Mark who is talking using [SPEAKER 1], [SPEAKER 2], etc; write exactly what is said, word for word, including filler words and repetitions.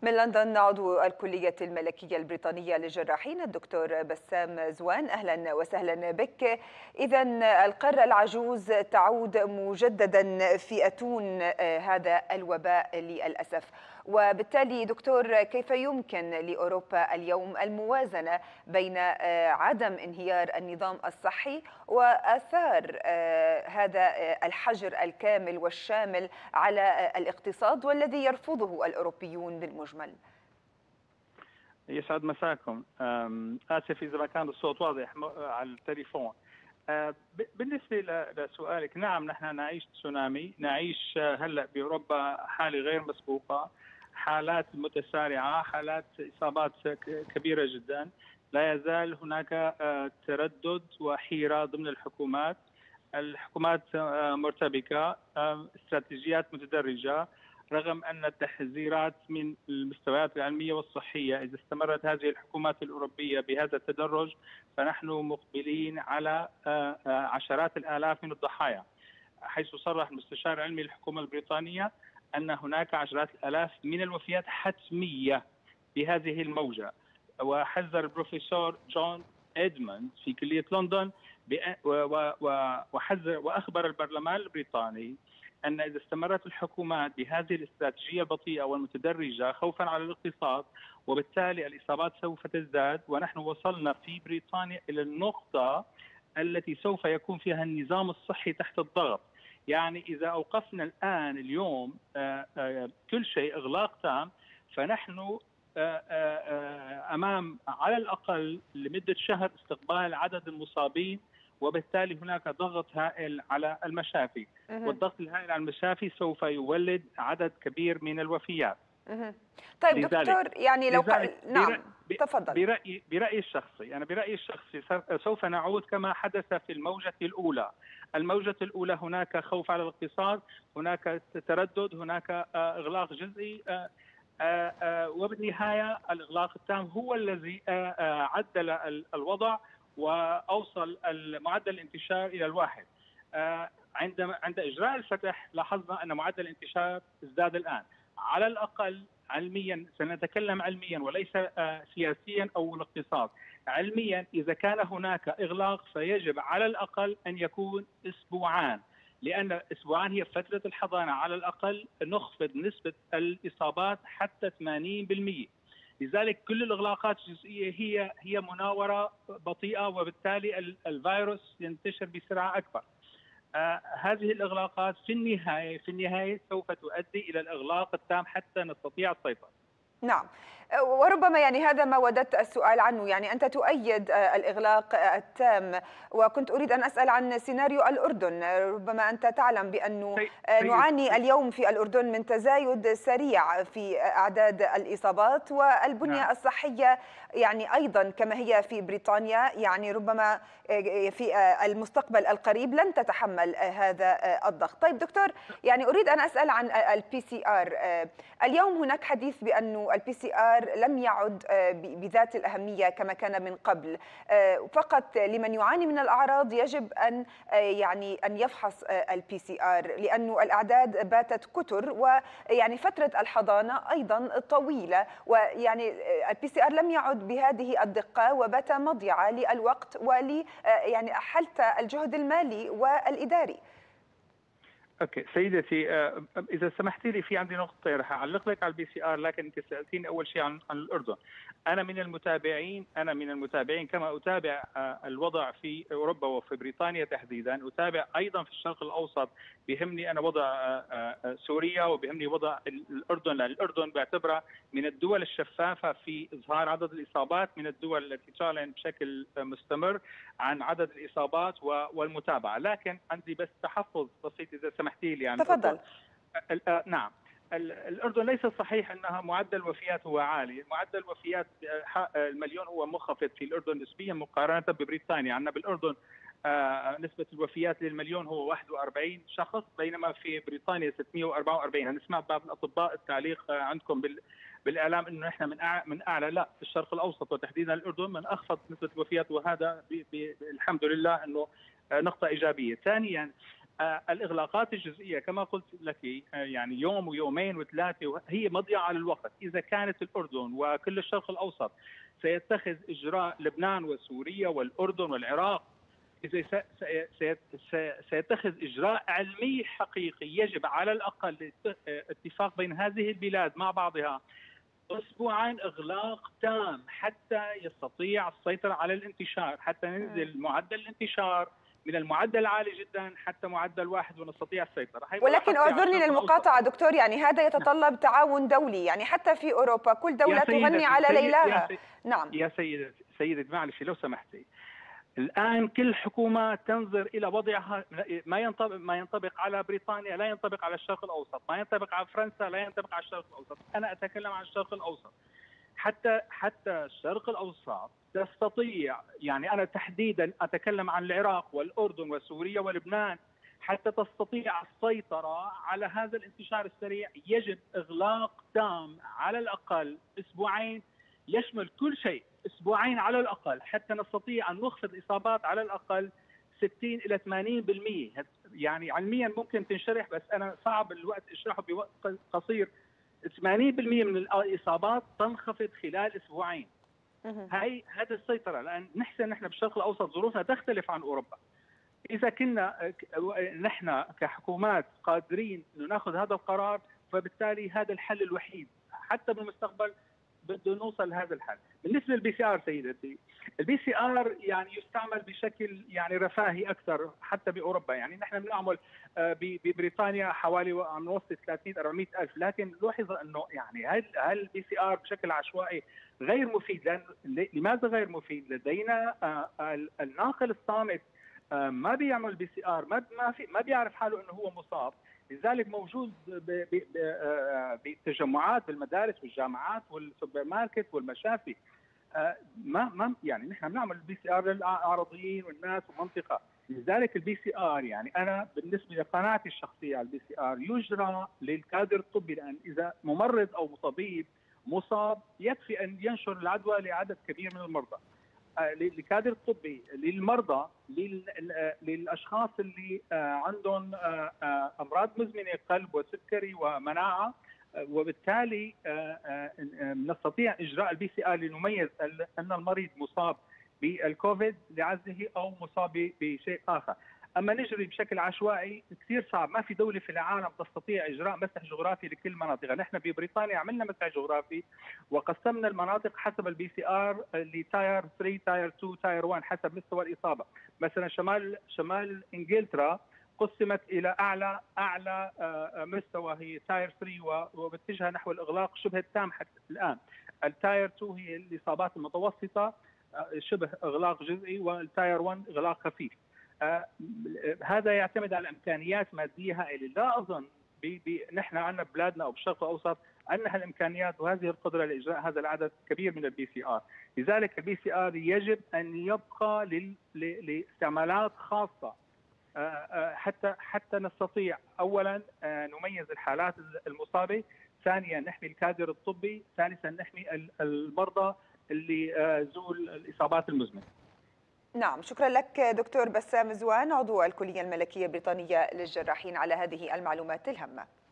[SPEAKER 1] من لندن عضو الكلية الملكية البريطانية للجراحين الدكتور بسام زوان، أهلا وسهلا بك. إذا القارة العجوز تعود مجددا في أتون هذا الوباء للأسف، وبالتالي دكتور كيف يمكن لأوروبا اليوم الموازنة بين عدم انهيار النظام الصحي وآثار هذا الحجر الكامل والشامل على الاقتصاد والذي يرفضه الأوروبيون بالمجمل؟
[SPEAKER 2] يسعد مساكم. آسف إذا ما كان الصوت واضح على التليفون. بالنسبة لسؤالك، نعم نحن نعيش تسونامي، نعيش هلأ بأوروبا حالة غير مسبوقة، حالات متسارعة، حالات إصابات كبيرة جدا. لا يزال هناك تردد وحيرة ضمن الحكومات. الحكومات مرتبكة، استراتيجيات متدرجة، رغم أن التحذيرات من المستويات العلمية والصحية إذا استمرت هذه الحكومات الأوروبية بهذا التدرج فنحن مقبلين على عشرات الآلاف من الضحايا، حيث صرح المستشار العلمي للحكومة البريطانية أن هناك عشرات الآلاف من الوفيات حتمية بهذه الموجة. وحذر البروفيسور جون إدموند في كلية لندن وحذر وأخبر البرلمان البريطاني أن إذا استمرت الحكومات بهذه الاستراتيجية البطيئة والمتدرجة خوفا على الاقتصاد وبالتالي الإصابات سوف تزداد، ونحن وصلنا في بريطانيا إلى النقطة التي سوف يكون فيها النظام الصحي تحت الضغط. يعني إذا أوقفنا الآن اليوم كل شيء إغلاق تام فنحن أمام على الأقل لمدة شهر استقبال عدد المصابين، وبالتالي هناك ضغط هائل على المشافي، والضغط الهائل على المشافي سوف يولد عدد كبير من الوفيات.
[SPEAKER 1] طيب دكتور، يعني لو ق... نعم تفضل.
[SPEAKER 2] برأيي برأيي الشخصي أنا برأيي الشخصي سوف نعود كما حدث في الموجة الأولى. الموجة الأولى هناك خوف على الاقتصاد، هناك تردد، هناك إغلاق جزئي، وبالنهاية الإغلاق التام هو الذي عدل الوضع وأوصل معدل الانتشار إلى الواحد. عند عند إجراء الفتح لاحظنا أن معدل الانتشار ازداد الآن. على الأقل علميا، سنتكلم علميا وليس سياسيا أو الاقتصاد. علميا إذا كان هناك إغلاق فيجب على الأقل أن يكون أسبوعان، لأن أسبوعان هي فترة الحضانة. على الأقل نخفض نسبة الإصابات حتى ثمانين بالمئة. لذلك كل الإغلاقات الجزئية هي هي مناورة بطيئة، وبالتالي الفيروس ينتشر بسرعة أكبر. آه هذه الإغلاقات في النهاية في النهاية سوف تؤدي إلى الإغلاق التام حتى نستطيع السيطرة.
[SPEAKER 1] نعم، وربما يعني هذا ما وددت السؤال عنه، يعني أنت تؤيد الإغلاق التام، وكنت أريد أن أسأل عن سيناريو الأردن. ربما أنت تعلم بأنه نعاني اليوم في الأردن من تزايد سريع في أعداد الإصابات، والبنية الصحية يعني أيضا كما هي في بريطانيا يعني ربما في المستقبل القريب لن تتحمل هذا الضغط. طيب دكتور، يعني أريد أن أسأل عن البي سي آر. اليوم هناك حديث بأنه البي سي آر لم يعد بذات الأهمية كما كان من قبل، فقط لمن يعاني من الأعراض يجب أن يعني أن يفحص البي سي آر، لأنه الأعداد باتت كتر، ويعني فترة الحضانة أيضا طويلة، ويعني البي سي آر لم يعد بهذه الدقة وبات مضيعة للوقت ول يعني حتى الجهد المالي والإداري.
[SPEAKER 2] اوكي سيدتي، اذا سمحتي لي في عندي نقطه رح اعلق لك على البي سي ار، لكن انت سالتيني اول شيء عن عن الاردن. انا من المتابعين انا من المتابعين كما اتابع الوضع في اوروبا وفي بريطانيا تحديدا، اتابع ايضا في الشرق الاوسط. بيهمني انا وضع سوريا وبيهمني وضع الاردن، لان الاردن بعتبرها من الدول الشفافه في اظهار عدد الاصابات، من الدول التي تعلن بشكل مستمر عن عدد الاصابات والمتابعه. لكن عندي بس تحفظ بسيط اذا سمحتي لي. يعني
[SPEAKER 1] تفضل.
[SPEAKER 2] نعم، الأردن ليس صحيح أنها معدل الوفيات هو عالي. معدل الوفيات المليون هو منخفض في الأردن نسبيا مقارنة ببريطانيا. عندنا بالأردن نسبة الوفيات للمليون هو واحد وأربعين شخص، بينما في بريطانيا ستمئة وأربعة وأربعين. أنا سمعت بعض الأطباء التعليق عندكم بالإعلام أنه نحن من أعلى من أعلى لا، في الشرق الأوسط وتحديدا الأردن من أخفض نسبة الوفيات، وهذا الحمد لله أنه نقطة إيجابية. ثانيا، الإغلاقات الجزئية كما قلت لك يعني يوم ويومين وثلاثة هي مضيعة للوقت. إذا كانت الأردن وكل الشرق الأوسط سيتخذ إجراء لبنان وسوريا والأردن والعراق، إذا سيتخذ إجراء علمي حقيقي يجب على الأقل اتفاق بين هذه البلاد مع بعضها أسبوعين إغلاق تام حتى يستطيع السيطرة على الانتشار، حتى ننزل معدل الانتشار من المعدل العالي جدا حتى معدل واحد ونستطيع السيطرة.
[SPEAKER 1] ولكن اعذرني للمقاطعة دكتور، يعني هذا يتطلب تعاون دولي، يعني حتى في أوروبا كل دولة تغني على ليلاها.
[SPEAKER 2] نعم يا سيدتي سيدتي معلش لو سمحتي، الآن كل حكومة تنظر إلى وضعها، ما ينطبق ما ينطبق على بريطانيا لا ينطبق على الشرق الأوسط، ما ينطبق على فرنسا لا ينطبق على الشرق الأوسط. أنا أتكلم عن الشرق الأوسط. حتى حتى الشرق الأوسط تستطيع، يعني أنا تحديدا أتكلم عن العراق والأردن وسوريا ولبنان، حتى تستطيع السيطرة على هذا الانتشار السريع يجب إغلاق تام على الأقل أسبوعين، يشمل كل شيء أسبوعين على الأقل حتى نستطيع أن نخفض إصابات على الأقل ستين إلى ثمانين بالمئة. يعني علميا ممكن تنشرح بس أنا صعب الوقت أشرحه بوقت قصير. ثمانين بالمئة من الإصابات تنخفض خلال أسبوعين. هاي هذه السيطرة، لأن نحن نحن بالشرق الأوسط ظروفنا تختلف عن أوروبا. إذا كنا نحن كحكومات قادرين أن نأخذ هذا القرار فبالتالي هذا الحل الوحيد، حتى بالمستقبل بده نوصل لهذا الحل. بالنسبه للبي سي ار سيدتي، البي سي ار يعني يستعمل بشكل يعني رفاهي اكثر حتى باوروبا، يعني نحن بنعمل ببريطانيا حوالي عم نوصل ثلاثمئة أربعمئة ألف، لكن لوحظ انه يعني هل هل البي سي ار بشكل عشوائي غير مفيد. لان لماذا غير مفيد؟ لدينا الناقل الصامت ما بيعمل بي سي ار، ما ما في ما بيعرف حاله انه هو مصاب، لذلك موجود بالتجمعات بالمدارس والجامعات والسوبر ماركت والمشافي. ما ما يعني نحن بنعمل البي سي ار للعرضيين والناس والمنطقه، لذلك البي سي ار يعني انا بالنسبه لقناعتي الشخصيه على البي سي ار يجرى للكادر الطبي، لان اذا ممرض او طبيب مصاب يكفي ان ينشر العدوى لعدد كبير من المرضى. للكادر الطبي، للمرضى، للاشخاص اللي عندهم امراض مزمنه قلب وسكري ومناعه، وبالتالي نستطيع اجراء البي سي ار لنميز ان المريض مصاب بالكوفيد لعزله او مصاب بشيء اخر. اما نجري بشكل عشوائي كثير صعب، ما في دوله في العالم تستطيع اجراء مسح جغرافي لكل مناطقها. نحن ببريطانيا عملنا مسح جغرافي وقسمنا المناطق حسب البي سي ار لتاير ثلاثة تاير اثنين تاير واحد حسب مستوى الاصابه. مثلا شمال شمال انجلترا قسمت الى اعلى اعلى مستوى هي تاير ثلاثة وباتجاه نحو الاغلاق شبه التام حتى الان. التاير اثنين هي الاصابات المتوسطه شبه اغلاق جزئي، والتاير واحد اغلاق خفيف. آه هذا يعتمد على امكانيات ماديه هائله، لا اظن بي بي نحن عندنا ببلادنا او بالشرق الاوسط عندنا هالامكانيات وهذه القدره لاجراء هذا العدد كبير من البي سي ار، لذلك البي سي ار يجب ان يبقى لاستعمالات خاصه آه آه حتى حتى نستطيع اولا آه نميز الحالات المصابه، ثانيا نحمي الكادر الطبي، ثالثا نحمي المرضى اللي آه ذو الاصابات المزمنه.
[SPEAKER 1] نعم، شكرا لك دكتور بسام زوان عضو الكلية الملكية البريطانية للجراحين على هذه المعلومات الهامة.